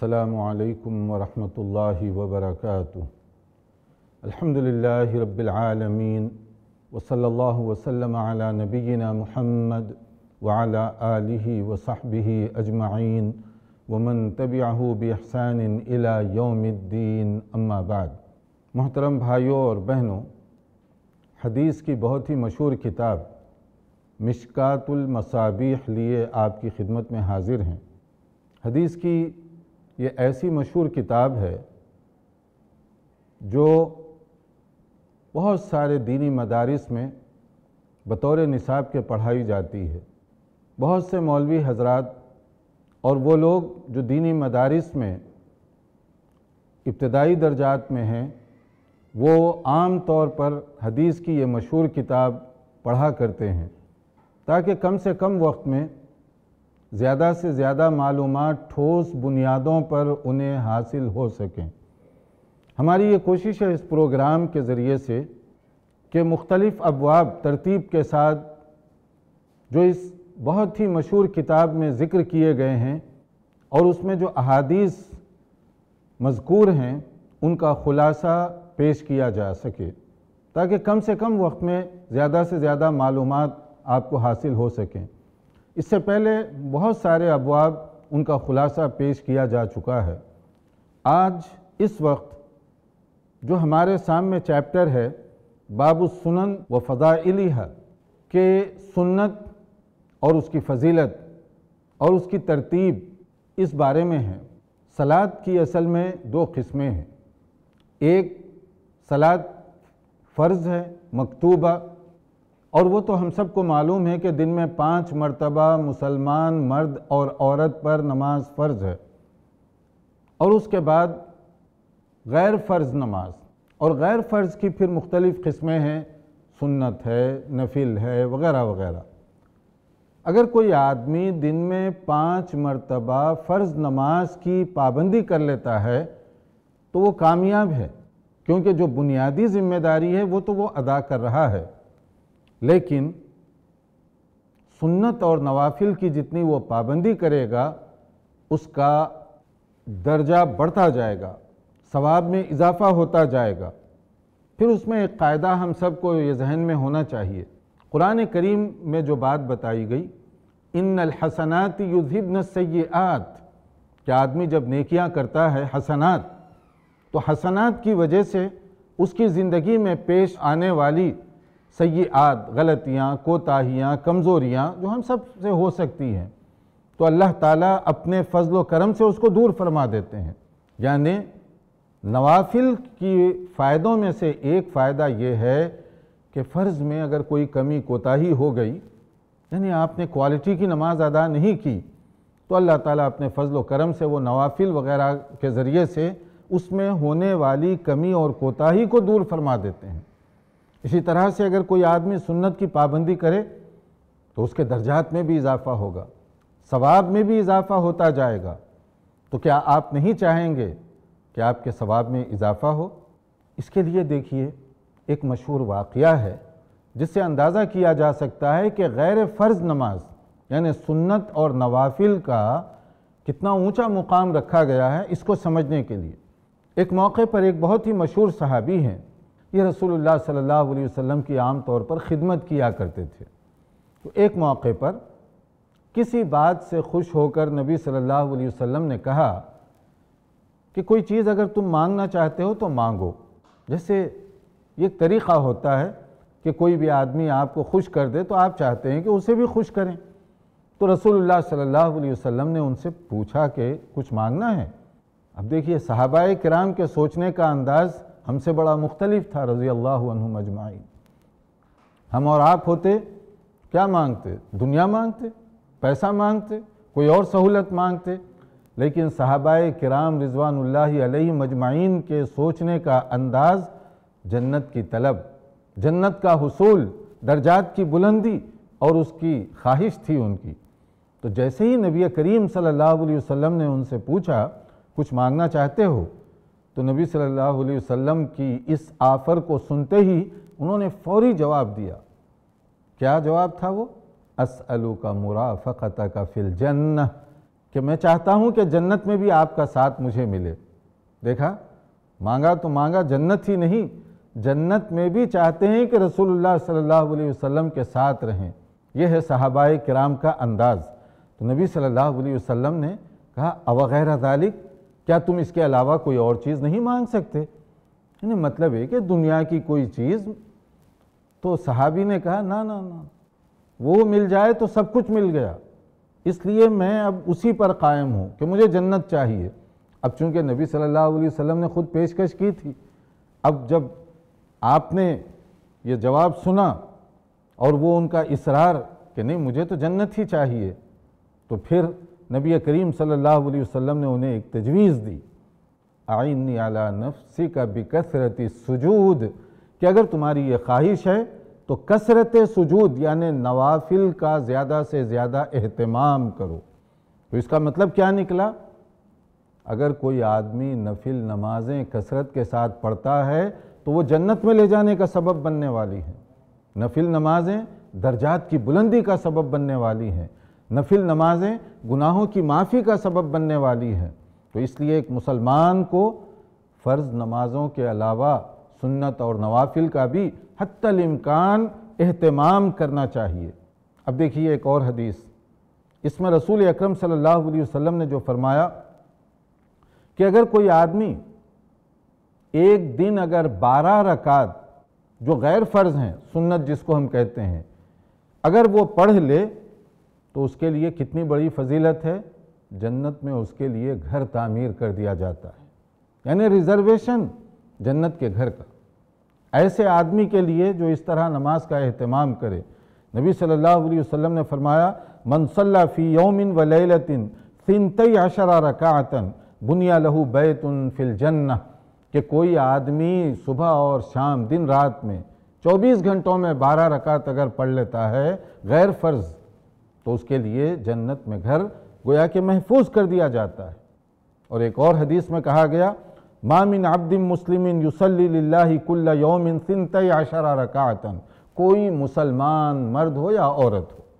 السلام علیکم ورحمۃ اللہ وبرکاتہ۔ الحمدللہ رب العالمین وصلی اللہ وسلم علی نبینا محمد وعلی آلہ وصحبہ اجمعین ومن تبعہ بإحسان الی یوم الدین، اما بعد۔ محترم بھائیوں اور بہنوں، حدیث کی بہت ہی مشہور کتاب مشکات المصابیح لیے آپ کی خدمت میں حاضر ہیں۔ حدیث کی یہ ایسی مشہور کتاب ہے جو بہت سارے دینی مدارس میں بطور نصاب کے پڑھائی جاتی ہے۔ بہت سے مولوی حضرات اور وہ لوگ جو دینی مدارس میں ابتدائی درجات میں ہیں، وہ عام طور پر حدیث کی یہ مشہور کتاب پڑھا کرتے ہیں تاکہ کم سے کم وقت میں زیادہ سے زیادہ معلومات ٹھوس بنیادوں پر انہیں حاصل ہو سکیں۔ ہماری یہ کوشش ہے اس پروگرام کے ذریعے سے کہ مختلف ابواب ترتیب کے ساتھ جو اس بہت ہی مشہور کتاب میں ذکر کیے گئے ہیں اور اس میں جو احادیث مذکور ہیں ان کا خلاصہ پیش کیا جا سکے تاکہ کم سے کم وقت میں زیادہ سے زیادہ معلومات آپ کو حاصل ہو سکیں۔ اس سے پہلے بہت سارے ابواب ان کا خلاصہ پیش کیا جا چکا ہے۔ آج اس وقت جو ہمارے سامنے چیپٹر ہے باب السنن و فضائلھا، کہ سنت اور اس کی فضیلت اور اس کی ترتیب اس بارے میں ہے۔ صلاۃ کی اصل میں دو قسمیں ہیں، ایک صلاۃ فرض ہے مکتوبہ، اور وہ تو ہم سب کو معلوم ہے کہ دن میں 5 مرتبہ مسلمان مرد اور عورت پر نماز فرض ہے، اور اس کے بعد غیر فرض نماز، اور غیر فرض کی پھر مختلف قسمیں ہیں، سنت ہے، نفل ہے، وغیرہ وغیرہ۔ اگر کوئی آدمی دن میں 5 مرتبہ فرض نماز کی پابندی کر لیتا ہے تو وہ کامیاب ہے، کیونکہ جو بنیادی ذمہ داری ہے وہ تو وہ ادا کر رہا ہے، لیکن سنت اور نوافل کی جتنی وہ پابندی کرے گا اس کا درجہ بڑھتا جائے گا، ثواب میں اضافہ ہوتا جائے گا۔ پھر اس میں ایک قاعدہ ہم سب کو یہ ذہن میں ہونا چاہیے، قرآن کریم میں جو بات بتائی گئی، ان الحسنات یذہبن السیئات، کہ آدمی جب نیکیاں کرتا ہے حسنات، تو حسنات کی وجہ سے اس کی زندگی میں پیش آنے والی سیئات، غلطیاں، کوتاہیاں، کمزوریاں جو ہم سب سے ہو سکتی ہیں، تو اللہ تعالیٰ اپنے فضل و کرم سے اس کو دور فرما دیتے ہیں۔ یعنی نوافل کی فائدوں میں سے ایک فائدہ یہ ہے کہ فرض میں اگر کوئی کمی کوتاہی ہو گئی، یعنی آپ نے کوالٹی کی نماز ادا نہیں کی، تو اللہ تعالیٰ اپنے فضل و کرم سے وہ نوافل وغیرہ کے ذریعے سے اس میں ہونے والی کمی اور کوتاہی کو دور فرما دیتے ہیں۔ اسی طرح سے اگر کوئی آدمی سنت کی پابندی کرے تو اس کے درجات میں بھی اضافہ ہوگا، ثواب میں بھی اضافہ ہوتا جائے گا۔ تو کیا آپ نہیں چاہیں گے کہ آپ کے ثواب میں اضافہ ہو؟ اس کے لیے دیکھیے ایک مشہور واقعہ ہے جس سے اندازہ کیا جا سکتا ہے کہ غیر فرض نماز یعنی سنت اور نوافل کا کتنا اونچا مقام رکھا گیا ہے، اس کو سمجھنے کے لیے۔ ایک موقع پر ایک بہت ہی مشہور صحابی ہیں، یہ رسول اللہ صلی اللہ علیہ وسلم کی عام طور پر خدمت کیا کرتے تھے۔ تو ایک موقع پر کسی بات سے خوش ہو کر نبی صلی اللہ علیہ وسلم نے کہا کہ کوئی چیز اگر تم مانگنا چاہتے ہو تو مانگو۔ جیسے یہ طریقہ ہوتا ہے کہ کوئی بھی آدمی آپ کو خوش کر دے تو آپ چاہتے ہیں کہ اسے بھی خوش کریں۔ تو رسول اللہ صلی اللہ علیہ وسلم نے ان سے پوچھا کہ کچھ مانگنا ہے؟ اب دیکھیے صحابہ کرام کے سوچنے کا انداز ہم سے بڑا مختلف تھا رضی اللہ عنہم اجمعین۔ ہم اور آپ ہوتے کیا مانگتے؟ دنیا مانگتے، پیسہ مانگتے، کوئی اور سہولت مانگتے، لیکن صحابہ کرام رضوان اللہ علیہم اجمعین کے سوچنے کا انداز جنت کی طلب، جنت کا حصول، درجات کی بلندی اور اس کی خواہش تھی ان کی۔ تو جیسے ہی نبی کریم صلی اللہ علیہ وسلم نے ان سے پوچھا کچھ مانگنا چاہتے ہو، تو نبی صلی اللہ علیہ وسلم کی اس آفر کو سنتے ہی انہوں نے فوری جواب دیا۔ کیا جواب تھا وہ؟ اسألک مرافقتک فی الجنہ، کہ میں چاہتا ہوں کہ جنت میں بھی آپ کا ساتھ مجھے ملے۔ دیکھا، مانگا تو مانگا جنت ہی نہیں، جنت میں بھی چاہتے ہیں کہ رسول اللہ صلی اللہ علیہ وسلم کے ساتھ رہیں۔ یہ ہے صحابہ کرام کا انداز۔ تو نبی صلی اللہ علیہ وسلم نے کہا اوغیر ذالک، کیا تم اس کے علاوہ کوئی اور چیز نہیں مانگ سکتے؟ یعنی مطلب ہے کہ دنیا کی کوئی چیز، تو صحابی نے کہا نا نا نا، وہ مل جائے تو سب کچھ مل گیا، اس لیے میں اب اسی پر قائم ہوں کہ مجھے جنت چاہیے۔ اب چونکہ نبی صلی اللہ علیہ وسلم نے خود پیشکش کی تھی، اب جب آپ نے یہ جواب سنا اور وہ ان کا اصرار کہ نہیں مجھے تو جنت ہی چاہیے، تو پھر نبی کریم صلی اللہ علیہ وسلم نے انہیں ایک تجویز دی، اعنی علی نفسک بکثرت السجود، کہ اگر تمہاری یہ خواہش ہے تو کثرت سجود یعنی نوافل کا زیادہ سے زیادہ اہتمام کرو۔ تو اس کا مطلب کیا نکلا؟ اگر کوئی آدمی نفل نمازیں کثرت کے ساتھ پڑھتا ہے تو وہ جنت میں لے جانے کا سبب بننے والی ہیں۔ نفل نمازیں درجات کی بلندی کا سبب بننے والی ہیں، نفل نمازیں گناہوں کی معافی کا سبب بننے والی ہیں۔ تو اس لیے ایک مسلمان کو فرض نمازوں کے علاوہ سنت اور نوافل کا بھی حتی الامکان اہتمام کرنا چاہیے۔ اب دیکھیے ایک اور حدیث، اس میں رسول اکرم صلی اللہ علیہ وسلم نے جو فرمایا کہ اگر کوئی آدمی ایک دن اگر 12 رکعت جو غیر فرض ہیں، سنت جس کو ہم کہتے ہیں، اگر وہ پڑھ لے تو اس کے لیے کتنی بڑی فضیلت ہے، جنت میں اس کے لیے گھر تعمیر کر دیا جاتا ہے، یعنی ریزرویشن جنت کے گھر کا ایسے آدمی کے لیے جو اس طرح نماز کا اہتمام کرے۔ نبی صلی اللہ علیہ وسلم نے فرمایا من صلی فی یوم و لیلۃ 12 رکعۃ بنی لہ بیت فی الجنہ، کہ کوئی آدمی صبح اور شام دن رات میں 24 گھنٹوں میں 12 رکعت اگر پڑھ لیتا ہے غیر فرض، تو اس کے لیے جنت میں گھر گویا کہ محفوظ کر دیا جاتا ہے۔ اور ایک اور حدیث میں کہا گیا ما من عبد مسلم یصلی للہ کل یوم 12 رکعۃ، کوئی مسلمان مرد ہو یا عورت ہو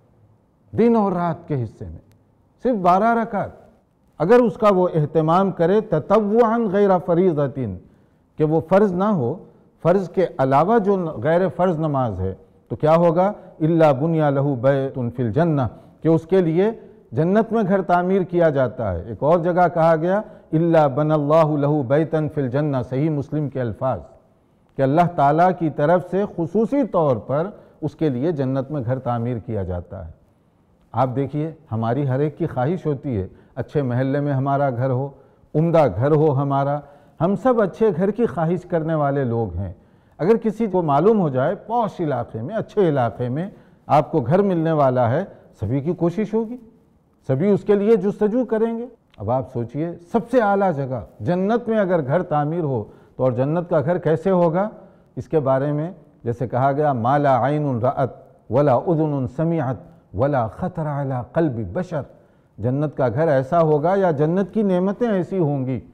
دن اور رات کے حصے میں صرف 12 رکعت اگر اس کا وہ اہتمام کرے تطوعا غیر فریضۃ، کہ وہ فرض نہ ہو، فرض کے علاوہ جو غیر فرض نماز ہے، تو کیا ہوگا الا بنی لہ بیت فی الجنہ، کہ اس کے لیے جنت میں گھر تعمیر کیا جاتا ہے۔ ایک اور جگہ کہا گیا الا بنى اللہ لہ بیتا فی الجنہ، صحیح مسلم کے الفاظ، کہ اللہ تعالیٰ کی طرف سے خصوصی طور پر اس کے لیے جنت میں گھر تعمیر کیا جاتا ہے۔ آپ دیکھیے ہماری ہر ایک کی خواہش ہوتی ہے اچھے محلے میں ہمارا گھر ہو، عمدہ گھر ہو ہمارا، ہم سب اچھے گھر کی خواہش کرنے والے لوگ ہیں۔ اگر کسی کو معلوم ہو جائے پوش علاقے میں، اچھے علاقے میں آپ کو گھر ملنے والا ہے، سبھی کی کوشش ہوگی، سبھی اس کے لیے جستجو کریں گے۔ اب آپ سوچئے سب سے اعلیٰ جگہ جنت میں اگر گھر تعمیر ہو تو اور جنت کا گھر کیسے ہوگا، اس کے بارے میں جیسے کہا گیا ما لا عین رأت ولا اذن سمعت ولا خطر علی قلب بشر، جنت کا گھر ایسا ہوگا یا جنت کی نعمتیں ایسی ہوں گی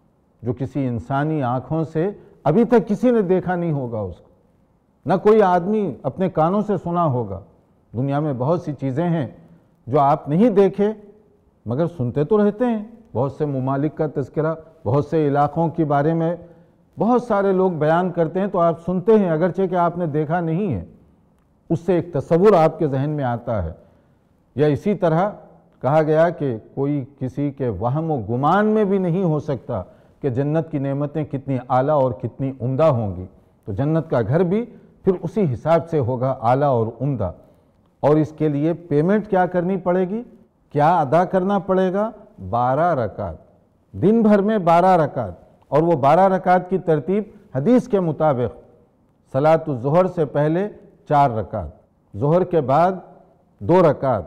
جو کسی انسانی آنکھوں سے ابھی تک کسی نے دیکھا نہیں ہوگا، اس کو نہ کوئی آدمی اپنے کانوں سے سنا ہوگا۔ دنیا میں بہت سی چیزیں ہیں جو آپ نہیں دیکھے مگر سنتے تو رہتے ہیں، بہت سے ممالک کا تذکرہ، بہت سے علاقوں کے بارے میں بہت سارے لوگ بیان کرتے ہیں تو آپ سنتے ہیں اگرچہ کہ آپ نے دیکھا نہیں ہے، اس سے ایک تصور آپ کے ذہن میں آتا ہے۔ یا اسی طرح کہا گیا کہ کوئی کسی کے وہم و گمان میں بھی نہیں ہو سکتا کہ جنت کی نعمتیں کتنی اعلیٰ اور کتنی عمدہ ہوں گی، تو جنت کا گھر بھی پھر اسی حساب سے ہوگا اعلیٰ اور عمدہ۔ اور اس کے لیے پیمنٹ کیا کرنی پڑے گی، کیا ادا کرنا پڑے گا؟ 12 رکعت، دن بھر میں 12 رکعت، اور وہ 12 رکعت کی ترتیب حدیث کے مطابق صلاۃ الظہر سے پہلے 4 رکعت، ظہر کے بعد 2 رکعت،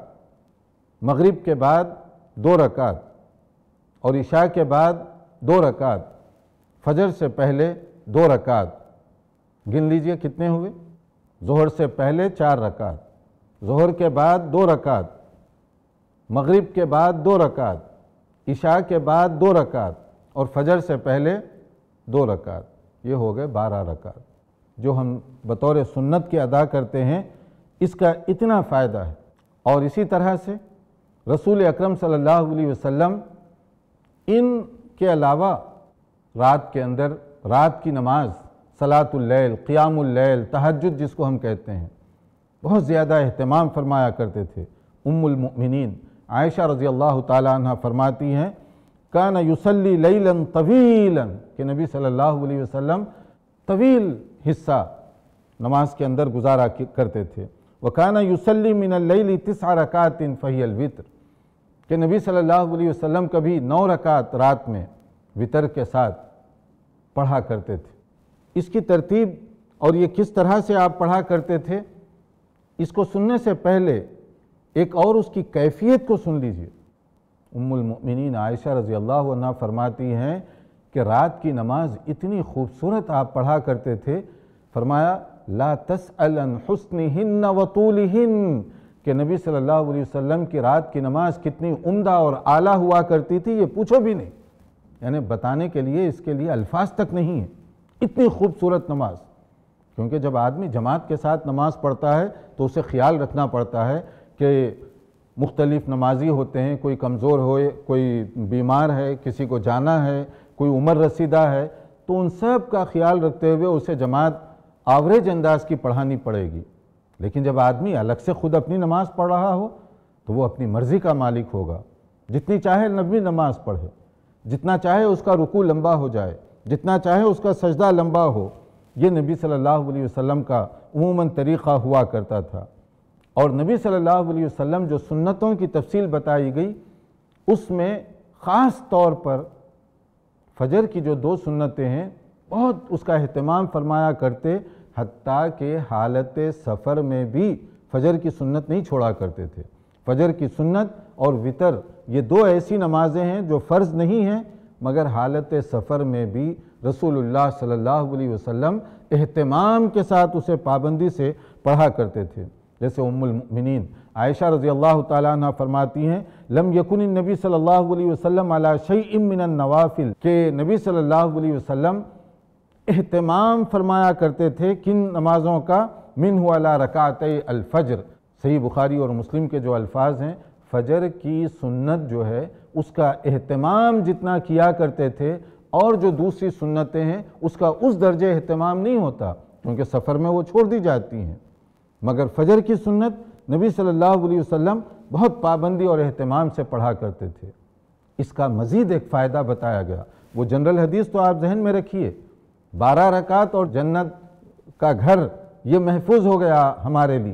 مغرب کے بعد 2 رکعت، اور عشاء کے بعد 2 رکعت، فجر سے پہلے 2 رکعت۔ گن لیجئے کتنے ہوئے، ظہر سے پہلے 4 رکعت، ظہر کے بعد 2 رکعت، مغرب کے بعد 2 رکعت، عشاء کے بعد 2 رکعت، اور فجر سے پہلے 2 رکعت، یہ ہو گئے 12 رکعت جو ہم بطور سنت کے ادا کرتے ہیں۔ اس کا اتنا فائدہ ہے۔ اور اسی طرح سے رسول اکرم صلی اللہ علیہ وسلم ان کے علاوہ رات کے اندر رات کی نماز، صلاۃ اللیل، قیام اللیل، تہجد جس کو ہم کہتے ہیں، بہت زیادہ اہتمام فرمایا کرتے تھے۔ ام المؤمنین عائشہ رضی اللہ تعالی عنہ فرماتی ہیں کان یصلی لیلا طویلا، کہ نبی صلی اللہ علیہ وسلم طویل حصہ نماز کے اندر گزارا کرتے تھے۔ وکان یصلی من اللیل 9 رکعات فہی الوتر، کہ نبی صلی اللہ علیہ وسلم کبھی 9 رکعت رات میں وتر کے ساتھ پڑھا کرتے تھے۔ اس کی ترتیب اور یہ کس طرح سے آپ پڑھا کرتے تھے، اس کو سننے سے پہلے ایک اور اس کی کیفیت کو سن لیجئے۔ ام المؤمنین عائشہ رضی اللہ عنہ فرماتی ہیں کہ رات کی نماز اتنی خوبصورت آپ پڑھا کرتے تھے، فرمایا لا تسأل عن حسنہن وطولہن، کہ نبی صلی اللہ علیہ وسلم کی رات کی نماز کتنی عمدہ اور اعلیٰ ہوا کرتی تھی، یہ پوچھو بھی نہیں، یعنی بتانے کے لیے اس کے لیے الفاظ تک نہیں ہیں، اتنی خوبصورت نماز۔ کیونکہ جب آدمی جماعت کے ساتھ نماز پڑھتا ہے تو اسے خیال رکھنا پڑتا ہے کہ مختلف نمازی ہوتے ہیں، کوئی کمزور ہوئے، کوئی بیمار ہے، کسی کو جانا ہے، کوئی عمر رسیدہ ہے، تو ان سب کا خیال رکھتے ہوئے اسے جماعت آوریج انداز کی پڑھانی پڑے گی۔ لیکن جب آدمی الگ سے خود اپنی نماز پڑھ رہا ہو تو وہ اپنی مرضی کا مالک ہوگا، جتنی چاہے نبی نماز پڑھے، جتنا چاہے اس کا رکوع لمبا ہو جائے، جتنا چاہے اس کا سجدہ لمبا ہو۔ یہ نبی صلی اللہ علیہ وسلم کا عموماً طریقہ ہوا کرتا تھا۔ اور نبی صلی اللہ علیہ وسلم جو سنتوں کی تفصیل بتائی گئی، اس میں خاص طور پر فجر کی جو 2 سنتیں ہیں بہت اس کا اہتمام فرمایا کرتے، حتیٰ کہ حالت سفر میں بھی فجر کی سنت نہیں چھوڑا کرتے تھے۔ فجر کی سنت اور وتر یہ 2 ایسی نمازیں ہیں جو فرض نہیں ہیں، مگر حالت سفر میں بھی رسول اللہ صلی اللہ علیہ وسلم اہتمام کے ساتھ اسے پابندی سے پڑھا کرتے تھے۔ جیسے ام المؤمنین عائشہ رضی اللہ تعالیٰ عنہ فرماتی ہیں لم یکن النبی صلی اللہ علیہ وسلم علی شیء من النوافل، کہ نبی صلی اللہ علیہ وسلم اہتمام فرمایا کرتے تھے کن نمازوں کا، منہ علی رکعتي الفجر، صحیح بخاری اور مسلم کے جو الفاظ ہیں، فجر کی سنت جو ہے اس کا اہتمام جتنا کیا کرتے تھے، اور جو دوسری سنتیں ہیں اس کا اس درجے اہتمام نہیں ہوتا کیونکہ سفر میں وہ چھوڑ دی جاتی ہیں، مگر فجر کی سنت نبی صلی اللہ علیہ وسلم بہت پابندی اور اہتمام سے پڑھا کرتے تھے۔ اس کا مزید ایک فائدہ بتایا گیا، وہ جنرل حدیث تو آپ ذہن میں رکھیے، 12 رکعت اور جنت کا گھر، یہ محفوظ ہو گیا ہمارے لیے،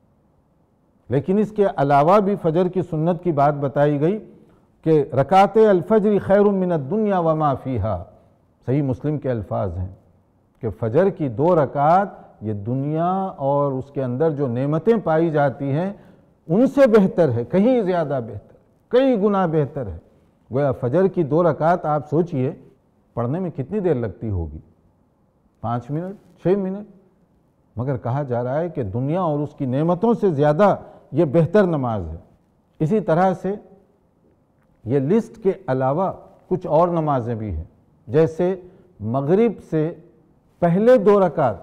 لیکن اس کے علاوہ بھی فجر کی سنت کی بات بتائی گئی کہ رکعت الفجر خیر من الدنیا وما فیہا، صحیح مسلم کے الفاظ ہیں کہ فجر کی 2 رکعت یہ دنیا اور اس کے اندر جو نعمتیں پائی جاتی ہیں ان سے بہتر ہے، کہیں زیادہ بہتر، کئی گنا بہتر ہے۔ گویا فجر کی 2 رکعت آپ سوچئے پڑھنے میں کتنی دیر لگتی ہوگی، 5 منٹ 6 منٹ، مگر کہا جا رہا ہے کہ دنیا اور اس کی نعمتوں سے زیادہ یہ بہتر نماز ہے۔ اسی طرح سے یہ لسٹ کے علاوہ کچھ اور نمازیں بھی ہیں، جیسے مغرب سے پہلے 2 رکعت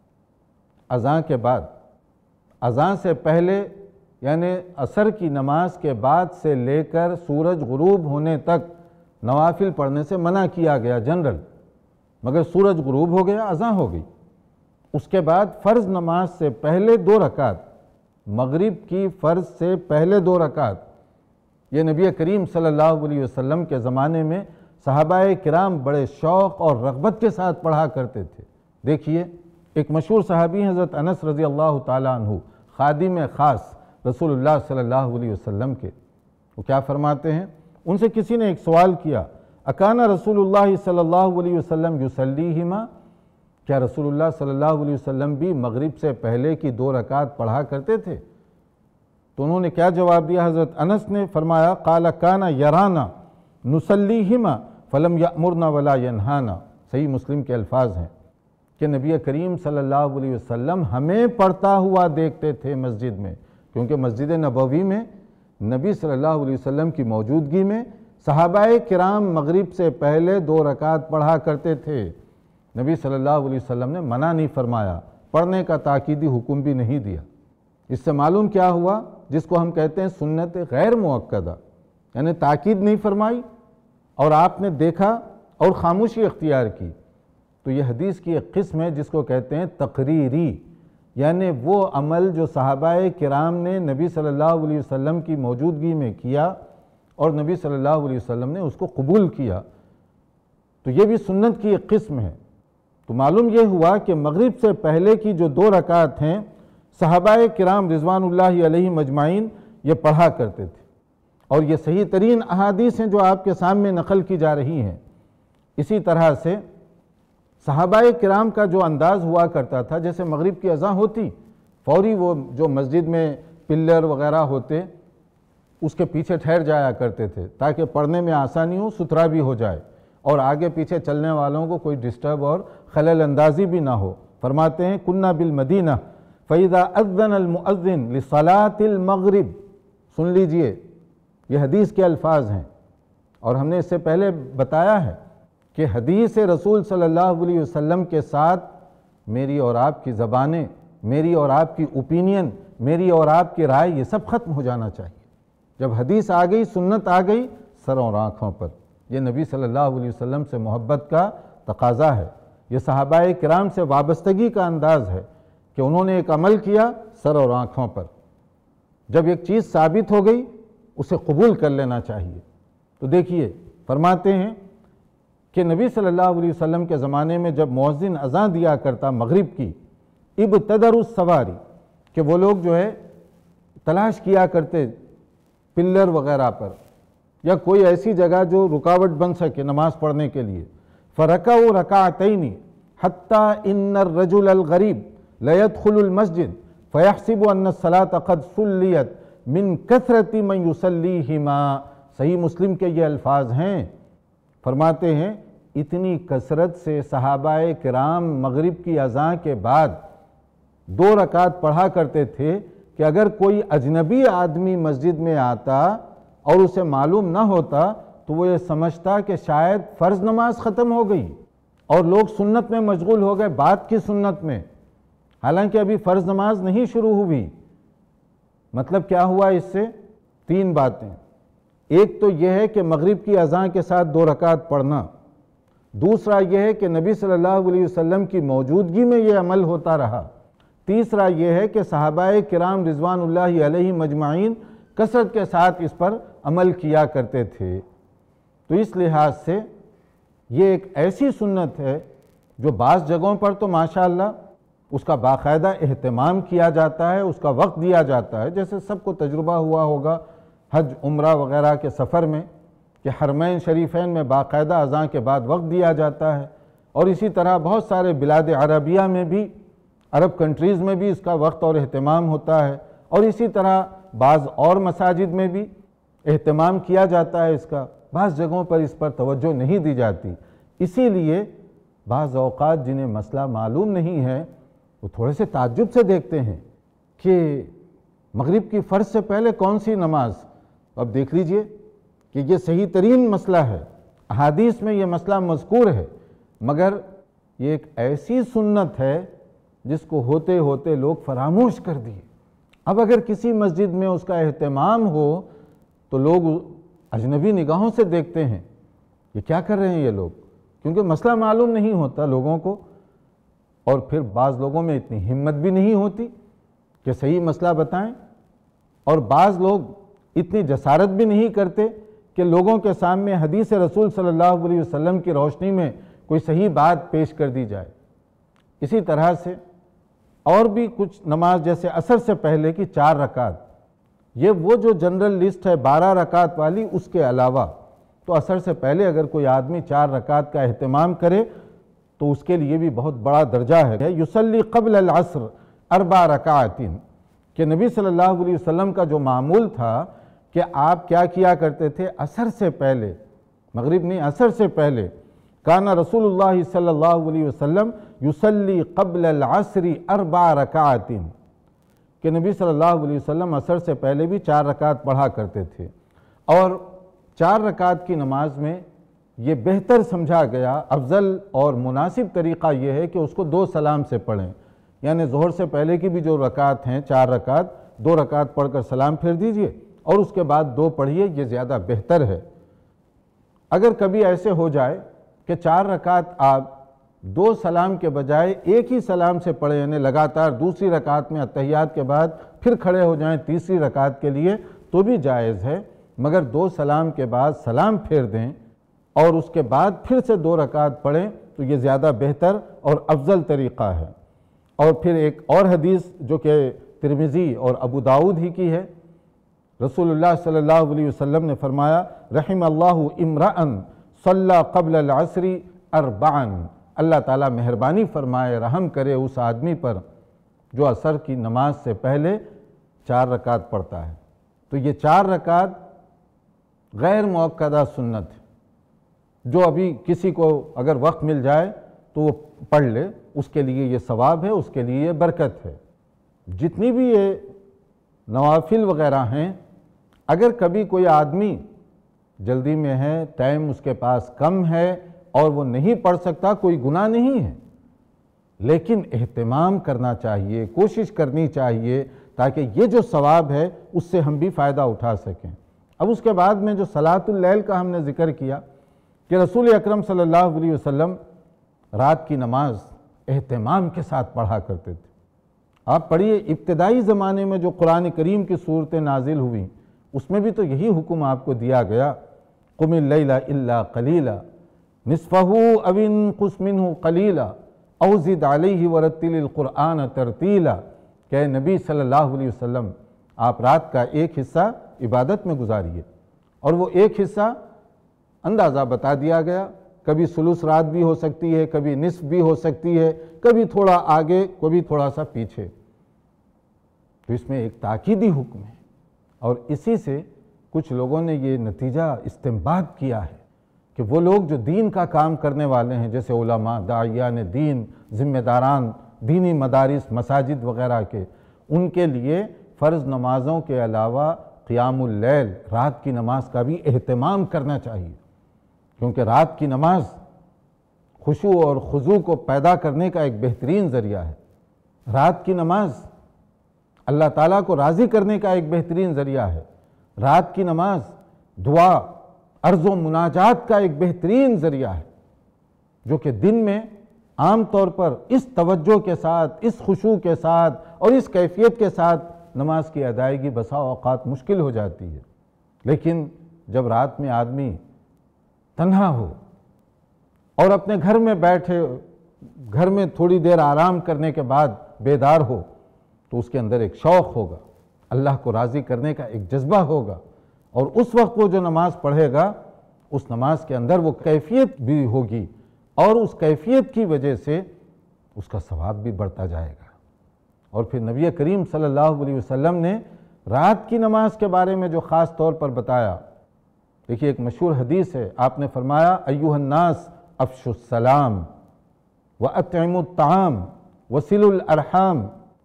اذان کے بعد، اذان سے پہلے یعنی عصر کی نماز کے بعد سے لے کر سورج غروب ہونے تک نوافل پڑھنے سے منع کیا گیا جنرل، مگر سورج غروب ہو گیا، اذان ہو گئی، اس کے بعد فرض نماز سے پہلے 2 رکعت، مغرب کی فرض سے پہلے 2 رکعت، یہ نبی کریم صلی اللہ علیہ وسلم کے زمانے میں صحابہ کرام بڑے شوق اور رغبت کے ساتھ پڑھا کرتے تھے۔ دیکھیے ایک مشہور صحابی حضرت انس رضی اللہ تعالیٰ عنہ، خادم خاص رسول اللہ صلی اللہ علیہ وسلم کے، وہ کیا فرماتے ہیں، ان سے کسی نے ایک سوال کیا، اکان رسول اللہ صلی اللہ علیہ وسلم یصلیہما، کیا رسول اللہ صلی اللہ علیہ وسلم بھی مغرب سے پہلے کی 2 رکعت پڑھا کرتے تھے؟ تو انہوں نے کیا جواب دیا، حضرت انس نے فرمایا قال کان یرانا نصلیہما فلم یأمرنا ولا ینہانا، صحیح مسلم کے الفاظ ہیں کہ نبی کریم صلی اللہ علیہ وسلم ہمیں پڑھتا ہوا دیکھتے تھے مسجد میں، کیونکہ مسجد نبوی میں نبی صلی اللہ علیہ وسلم کی موجودگی میں صحابہ کرام مغرب سے پہلے 2 رکعت پڑھا کرتے تھے، نبی صلی اللہ علیہ وسلم نے منع نہیں فرمایا، پڑھنے کا تاکیدی حکم بھی نہیں دیا۔ اس سے معلوم کیا ہوا، جس کو ہم کہتے ہیں سنت غیر مؤکدہ، یعنی تاکید نہیں فرمائی اور آپ نے دیکھا اور خاموشی اختیار کی، تو یہ حدیث کی ایک قسم ہے جس کو کہتے ہیں تقریری، یعنی وہ عمل جو صحابہ کرام نے نبی صلی اللہ علیہ وسلم کی موجودگی میں کیا اور نبی صلی اللہ علیہ وسلم نے اس کو قبول کیا، تو یہ بھی سنت کی ایک قسم ہے۔ تو معلوم یہ ہوا کہ مغرب سے پہلے کی جو 2 رکعت ہیں صحابہ کرام رضوان اللہ علیہم اجمعین یہ پڑھا کرتے تھے، اور یہ صحیح ترین احادیث ہیں جو آپ کے سامنے نقل کی جا رہی ہیں۔ اسی طرح سے صحابہ کرام کا جو انداز ہوا کرتا تھا، جیسے مغرب کی اذان ہوتی فوری وہ جو مسجد میں پلر وغیرہ ہوتے اس کے پیچھے ٹھہر جایا کرتے تھے تاکہ پڑھنے میں آسانی ہو، ستھرا بھی ہو جائے اور آگے پیچھے چلنے والوں کو کوئی ڈسٹرب اور خلل اندازی بھی نہ ہو۔ فرماتے ہیں کُنَّا بِالْمَدِینَةِ فَإِذَا أَذَّنَ الْمُؤَذِّنُ لِصَلَاةِ الْمَغْرِبِ، سن لیجئے یہ حدیث کے الفاظ ہیں، اور ہم نے اس سے پہلے بتایا ہے کہ حدیث رسول صلی اللہ علیہ وسلم کے ساتھ میری اور آپ کی زبانیں، میری اور آپ کی اوپینین، میری اور آپ کی رائے، یہ سب ختم ہو جانا چاہیے۔ جب حدیث آ گئی، سنت آ گئی، سر اور آنکھوں پر، یہ نبی صلی اللہ علیہ وسلم سے محبت کا تقاضا ہے، یہ صحابہ کرام سے وابستگی کا انداز ہے کہ انہوں نے ایک عمل کیا سر اور آنکھوں پر، جب ایک چیز ثابت ہو گئی اسے قبول کر لینا چاہیے۔ تو دیکھیے فرماتے ہیں کہ نبی صلی اللہ علیہ وسلم کے زمانے میں جب مؤذن اذان دیا کرتا مغرب کی، ابتدر السواری، کہ وہ لوگ جو ہے تلاش کیا کرتے پلر وغیرہ پر یا کوئی ایسی جگہ جو رکاوٹ بن سکے نماز پڑھنے کے لیے، فَرَكَعُوا رَكَعَتَيْنِ حَتَّى إِنَّ الرَّجُلَ الْغَرِيبَ لَيَدْخُلُ الْمَسْجِدَ فَيَحْسِبُ أَنَّ الصَّلَاةَ قَدْ صُلِّيَتْ مِنْ كَثْرَةِ مَنْ يُصَلِّيهِمَا، صحیح مسلم کے یہ الفاظ ہیں۔ فرماتے ہیں اتنی کثرت سے صحابہ کرام مغرب کی اذان کے بعد 2 رکعت پڑھا کرتے تھے کہ اگر کوئی اجنبی آدمی مسجد میں آتا اور اسے معلوم نہ ہوتا تو وہ یہ سمجھتا کہ شاید فرض نماز ختم ہو گئی اور لوگ سنت میں مشغول ہو گئے، بعد کی سنت میں، حالانکہ ابھی فرض نماز نہیں شروع ہوئی۔ مطلب کیا ہوا اس سے؟ 3 باتیں۔ ایک تو یہ ہے کہ مغرب کی اذان کے ساتھ 2 رکعت پڑھنا، دوسرا یہ ہے کہ نبی صلی اللہ علیہ وسلم کی موجودگی میں یہ عمل ہوتا رہا، تیسرا یہ ہے کہ صحابہ کرام رضوان اللہ علیہم اجمعین کثرت کے ساتھ اس پر عمل کیا کرتے تھے۔ تو اس لحاظ سے یہ ایک ایسی سنت ہے جو بعض جگہوں پر تو ماشاءاللہ اس کا باقاعدہ اہتمام کیا جاتا ہے، اس کا وقت دیا جاتا ہے، جیسے سب کو تجربہ ہوا ہوگا حج عمرہ وغیرہ کے سفر میں کہ حرمین شریفین میں باقاعدہ اذان کے بعد وقت دیا جاتا ہے، اور اسی طرح بہت سارے بلاد عربیہ میں بھی، عرب کنٹریز میں بھی اس کا وقت اور اہتمام ہوتا ہے، اور اسی طرح بعض اور مساجد میں بھی اہتمام کیا جاتا ہے اس کا، بعض جگہوں پر اس پر توجہ نہیں دی جاتی۔ اسی لیے بعض اوقات جنہیں مسئلہ معلوم نہیں ہے وہ تھوڑے سے تعجب سے دیکھتے ہیں کہ مغرب کی فرض سے پہلے کون سی نماز؟ اب دیکھ لیجئے کہ یہ صحیح ترین مسئلہ ہے، احادیث میں یہ مسئلہ مذکور ہے، مگر یہ ایک ایسی سنت ہے جس کو ہوتے ہوتے لوگ فراموش کر دیے۔ اب اگر کسی مسجد میں اس کا اہتمام ہو تو لوگ اجنبی نگاہوں سے دیکھتے ہیں، یہ کیا کر رہے ہیں یہ لوگ، کیونکہ مسئلہ معلوم نہیں ہوتا لوگوں کو، اور پھر بعض لوگوں میں اتنی ہمت بھی نہیں ہوتی کہ صحیح مسئلہ بتائیں، اور بعض لوگ اتنی جسارت بھی نہیں کرتے کہ لوگوں کے سامنے حدیث رسول صلی اللہ علیہ وسلم کی روشنی میں کوئی صحیح بات پیش کر دی جائے۔ اسی طرح سے اور بھی کچھ نماز جیسے عصر سے پہلے کی 4 رکعت، یہ وہ جو جنرل لسٹ ہے 12 رکعت والی، اس کے علاوہ تو عصر سے پہلے اگر کوئی آدمی 4 رکعت کا اہتمام کرے تو اس کے لیے بھی بہت بڑا درجہ ہے۔ یصلی قبل العصر 4 رکعات، کہ نبی صلی اللہ علیہ وسلم کا جو معمول تھا کہ آپ کیا کیا کرتے تھے، عصر سے پہلے، مغرب نہیں عصر سے پہلے، کان رسول اللہ صلی اللہ علیہ وسلم یصلی قبل العصر 4 رکعات، کہ نبی صلی اللہ علیہ وسلم عصر سے پہلے بھی 4 رکعت پڑھا کرتے تھے، اور 4 رکعت کی نماز میں یہ بہتر سمجھا گیا، افضل اور مناسب طریقہ یہ ہے کہ اس کو 2 سلام سے پڑھیں، یعنی ظہر سے پہلے کی بھی جو رکعت ہیں 4 رکعت، 2 رکعت پڑھ کر سلام پھیر دیجئے اور اس کے بعد 2 پڑھیے، یہ زیادہ بہتر ہے۔ اگر کبھی ایسے ہو جائے کہ 4 رکعت آپ 2 سلام کے بجائے ایک ہی سلام سے پڑھیں، یعنی لگاتار دوسری رکعت میں اتحیات کے بعد پھر کھڑے ہو جائیں تیسری رکعت کے لیے تو بھی جائز ہے، مگر 2 سلام کے بعد سلام پھیر دیں اور اس کے بعد پھر سے 2 رکعت پڑھیں تو یہ زیادہ بہتر اور افضل طریقہ ہے۔ اور پھر ایک اور حدیث جو کہ ترمذی اور ابو داؤد ہی کی ہے، رسول اللہ صلی اللہ علیہ وسلم نے فرمایا رحم اللہ امرأً صلی قبل العصر 4، اللہ تعالیٰ مہربانی فرمائے، رحم کرے اس آدمی پر جو عصر کی نماز سے پہلے 4 رکعت پڑھتا ہے۔ تو یہ 4 رکعت غیر مؤکدہ سنت ہے، جو ابھی کسی کو اگر وقت مل جائے تو وہ پڑھ لے، اس کے لیے یہ ثواب ہے، اس کے لیے یہ برکت ہے۔ جتنی بھی یہ نوافل وغیرہ ہیں، اگر کبھی کوئی آدمی جلدی میں ہے، ٹائم اس کے پاس کم ہے اور وہ نہیں پڑھ سکتا، کوئی گناہ نہیں ہے، لیکن اہتمام کرنا چاہیے، کوشش کرنی چاہیے تاکہ یہ جو ثواب ہے اس سے ہم بھی فائدہ اٹھا سکیں۔ اب اس کے بعد میں جو صلاۃ اللیل کا ہم نے ذکر کیا کہ رسول اکرم صلی اللہ علیہ وسلم رات کی نماز اہتمام کے ساتھ پڑھا کرتے تھے۔ آپ پڑھیے ابتدائی زمانے میں جو قرآن کریم کی صورتیں نازل ہوئیں اس میں بھی تو یہی حکم آپ کو دیا گیا، قم اللیل الا قلیلا نصفہ او انقص منہ قلیلا او زد علیہ ورتل القرآن ترتیلا، کہ نبی صلی اللہ علیہ وسلم آپ رات کا ایک حصہ عبادت میں گزاریے، اور وہ ایک حصہ اندازہ بتا دیا گیا، کبھی ثلث رات بھی ہو سکتی ہے، کبھی نصف بھی ہو سکتی ہے، کبھی تھوڑا آگے، کبھی تھوڑا سا پیچھے۔ تو اس میں ایک تاکیدی حکم ہے، اور اسی سے کچھ لوگوں نے یہ نتیجہ استنباط کیا ہے کہ وہ لوگ جو دین کا کام کرنے والے ہیں، جیسے علماء، داعیان دین، ذمہ داران دینی مدارس، مساجد وغیرہ کے، ان کے لیے فرض نمازوں کے علاوہ قیام اللیل، رات کی نماز کا بھی اہتمام کرنا چاہیے، کیونکہ رات کی نماز خشوع اور خضوع کو پیدا کرنے کا ایک بہترین ذریعہ ہے۔ رات کی نماز اللہ تعالیٰ کو راضی کرنے کا ایک بہترین ذریعہ ہے۔ رات کی نماز دعا، عرض و مناجات کا ایک بہترین ذریعہ ہے، جو کہ دن میں عام طور پر اس توجہ کے ساتھ، اس خشوع کے ساتھ اور اس کیفیت کے ساتھ نماز کی ادائیگی بسا اوقات مشکل ہو جاتی ہے۔ لیکن جب رات میں آدمی تنہا ہو اور اپنے گھر میں بیٹھے، گھر میں تھوڑی دیر آرام کرنے کے بعد بیدار ہو، تو اس کے اندر ایک شوق ہوگا، اللہ کو راضی کرنے کا ایک جذبہ ہوگا، اور اس وقت وہ جو نماز پڑھے گا اس نماز کے اندر وہ کیفیت بھی ہوگی، اور اس کیفیت کی وجہ سے اس کا ثواب بھی بڑھتا جائے گا۔ اور پھر نبی کریم صلی اللہ علیہ وسلم نے رات کی نماز کے بارے میں جو خاص طور پر بتایا، دیکھیے ایک مشہور حدیث ہے، آپ نے فرمایا ایھا الناس افشوا السلام واطعموا الطعام وصلوا الارحام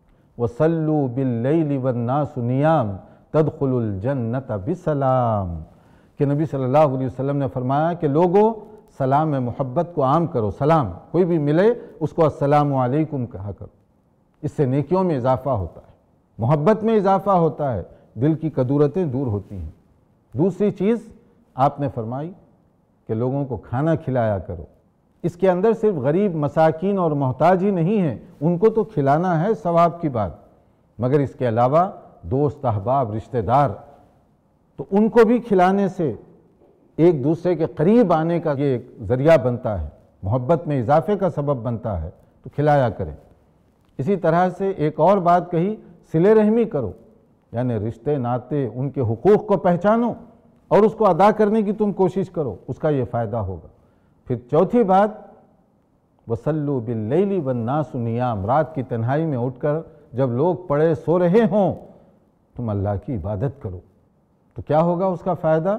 وصلوا باللیل والناس نیام تدخلوا الجنت بسلام، کہ نبی صلی اللہ علیہ وسلم نے فرمایا کہ لوگوں سلام محبت کو عام کرو، سلام کوئی بھی ملے اس کو السلام علیکم کہا کرو، اس سے نیکیوں میں اضافہ ہوتا ہے، محبت میں اضافہ ہوتا ہے، دل کی کدورتیں دور ہوتی ہیں۔ دوسری چیز آپ نے فرمائی کہ لوگوں کو کھانا کھلایا کرو، اس کے اندر صرف غریب، مساکین اور محتاج ہی نہیں ہیں، ان کو تو کھلانا ہے، ثواب کی بات، مگر اس کے علاوہ دوست، احباب، رشتہ دار، تو ان کو بھی کھلانے سے ایک دوسرے کے قریب آنے کا یہ ایک ذریعہ بنتا ہے، محبت میں اضافے کا سبب بنتا ہے، تو کھلایا کریں۔ اسی طرح سے ایک اور بات کہی، صلہ رحمی کرو، یعنی رشتے ناتے، ان کے حقوق کو پہچانو اور اس کو ادا کرنے کی تم کوشش کرو، اس کا یہ فائدہ ہوگا۔ پھر چوتھی بات، وَصَلُّوا بِاللَّيْلِ وَالنَّاسُ نِيَامٌ، رات کی تنہائی میں اٹھ کر جب لوگ پڑے سو رہے ہوں تم اللہ کی عبادت کرو، تو کیا ہوگا اس کا فائدہ؟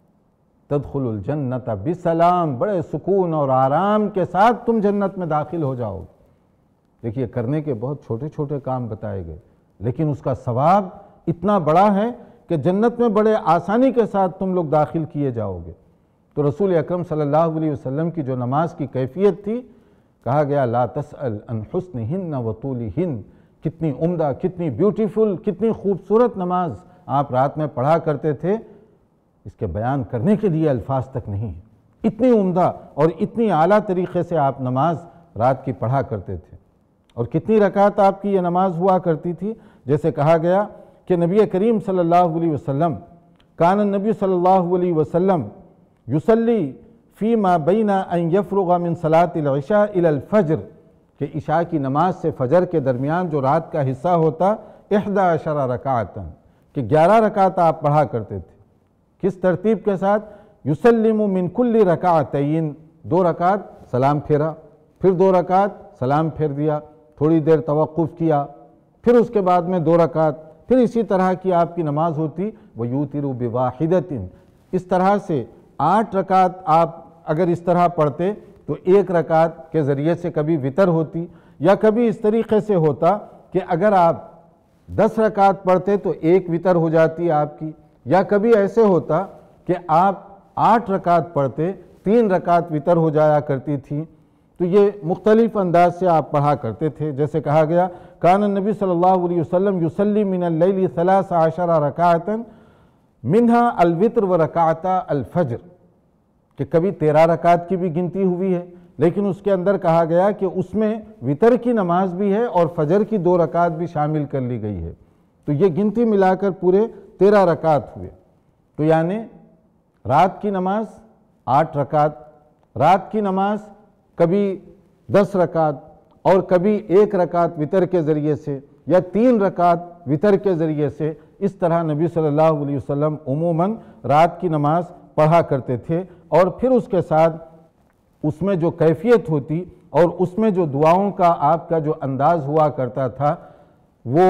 تدخل الجنت بسلام، بڑے سکون اور آرام کے ساتھ تم جنت میں داخل ہو جاؤ۔ دیکھیے کرنے کے بہت چھوٹے چھوٹے کام بتائے گئے، لیکن اس کا ثواب اتنا بڑا ہے کہ جنت میں بڑے آسانی کے ساتھ تم لوگ داخل کیے جاؤ گے۔ تو رسول اکرم صلی اللہ علیہ وسلم کی جو نماز کی کیفیت تھی، کہا گیا لا تسأل عن حسنہن وطولہن، کتنی عمدہ، کتنی بیوٹیفل، کتنی خوبصورت نماز آپ رات میں پڑھا کرتے تھے، اس کے بیان کرنے کے لیے الفاظ تک نہیں ہیں۔ اتنی عمدہ اور اتنی اعلیٰ طریقے سے آپ نماز رات کی پڑھا کرتے تھے۔ اور کتنی رکعت آپ کی یہ نماز ہوا کرتی تھی؟ جیسے کہا گیا کہ نبی کریم صلی اللہ علیہ وسلم کان النبی صلی اللہ علیہ وسلم یصلی فیما بین ان یفرغ من صلاۃ العشاء الی الفجر، کہ عشاء کی نماز سے فجر کے درمیان جو رات کا حصہ ہوتا 11 رکعتاً، کہ 11 رکعت آپ پڑھا کرتے تھے۔ کس ترتیب کے ساتھ؟ یسلم من کل رکعتین، 2 رکعت سلام پھیرا، پھر 2 رکعت سلام پھیر دیا، تھوڑی دیر توقف کیا، پھر اس کے بعد میں 2 رکعت، پھر اسی طرح کی آپ کی نماز ہوتی۔ وَيُوتِرُ بِوَاحِدَةٍ، اس طرح سے 8 رکعت آپ اگر اس طرح پڑھتے تو 1 رکعت کے ذریعے سے کبھی وتر ہوتی، یا کبھی اس طریقے سے ہوتا کہ اگر آپ 10 رکعت پڑھتے تو 1 وتر ہو جاتی آپ کی، یا کبھی ایسے ہوتا کہ آپ 8 رکعت پڑھتے 3 رکعت وتر ہو جایا کرتی تھی۔ تو یہ مختلف انداز سے آپ پڑھا کرتے تھے۔ جیسے کہا گیا کان النبی صلی اللہ علیہ وسلم یصلی من اللیل 13 رکعتا منہا الوتر و رکعتا الفجر، کہ کبھی 13 رکعت کی بھی گنتی ہوئی ہے، لیکن اس کے اندر کہا گیا کہ اس میں وتر کی نماز بھی ہے اور فجر کی 2 رکعت بھی شامل کر لی گئی ہے۔ تو یہ گنتی ملا کر پورے 13 رکعت ہوئے۔ تو یعنی رات کی نماز 8 رکعت، رات کی نماز کبھی 10 رکعت اور کبھی 1 رکعت وتر کے ذریعے سے، یا 3 رکعت وتر کے ذریعے سے، اس طرح نبی صلی اللہ علیہ وسلم عموماً رات کی نماز پڑھا کرتے تھے۔ اور پھر اس کے ساتھ اس میں جو کیفیت ہوتی اور اس میں جو دعاؤں کا آپ کا جو انداز ہوا کرتا تھا، وہ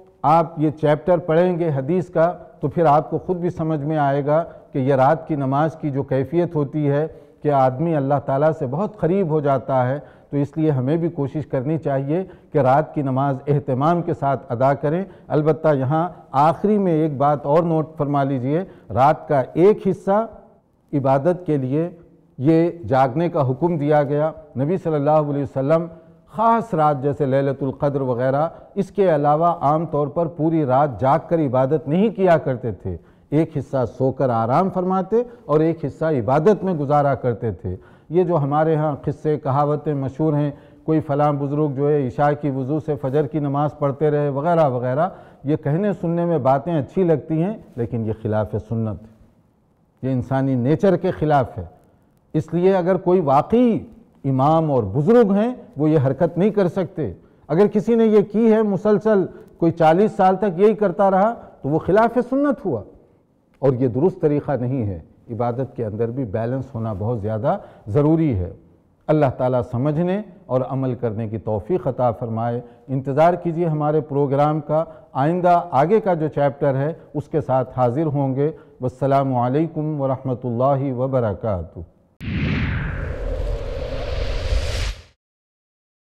آپ یہ چیپٹر پڑھیں گے حدیث کا تو پھر آپ کو خود بھی سمجھ میں آئے گا کہ یہ رات کی نماز کی جو کیفیت ہوتی ہے کہ آدمی اللہ تعالیٰ سے بہت قریب ہو جاتا ہے۔ تو اس لیے ہمیں بھی کوشش کرنی چاہیے کہ رات کی نماز اہتمام کے ساتھ ادا کریں۔ البتہ یہاں آخری میں ایک بات اور نوٹ فرما لیجئے، رات کا ایک حصہ عبادت کے لیے یہ جاگنے کا حکم دیا گیا۔ نبی صلی اللہ علیہ وسلم خاص رات جیسے لیلۃ القدر وغیرہ، اس کے علاوہ عام طور پر پوری رات جاگ کر عبادت نہیں کیا کرتے تھے، ایک حصہ سو کر آرام فرماتے اور ایک حصہ عبادت میں گزارا کرتے تھے۔ یہ جو ہمارے ہاں قصے کہاوتیں مشہور ہیں، کوئی فلاں بزرگ جو ہے عشاء کی وضو سے فجر کی نماز پڑھتے رہے وغیرہ وغیرہ، یہ کہنے سننے میں باتیں اچھی لگتی ہیں لیکن یہ خلاف سنت ہے، یہ انسانی نیچر کے خلاف ہے۔ اس لیے اگر کوئی واقعی امام اور بزرگ ہیں وہ یہ حرکت نہیں کر سکتے۔ اگر کسی نے یہ کی ہے مسلسل کوئی 40 سال تک یہی کرتا رہا تو وہ خلاف سنت ہوا، اور یہ درست طریقہ نہیں ہے۔ عبادت کے اندر بھی بیلنس ہونا بہت زیادہ ضروری ہے۔ اللہ تعالیٰ سمجھنے اور عمل کرنے کی توفیق عطا فرمائے۔ انتظار کیجیے ہمارے پروگرام کا، آئندہ آگے کا جو چیپٹر ہے اس کے ساتھ حاضر ہوں گے۔ والسلام علیکم ورحمۃ اللہ وبرکاتہ۔